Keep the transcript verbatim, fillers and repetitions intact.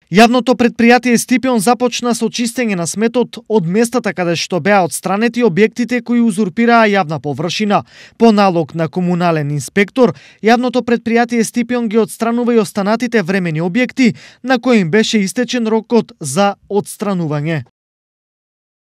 Јавното претпријатие Стипион започна со чистење на сметот од местата каде што беа отстранети објектите кои узурпираа јавна површина. По налог на комунален инспектор, јавното претпријатие Стипион ги отстранува и останатите времени објекти на кои им беше истечен рокот за отстранување.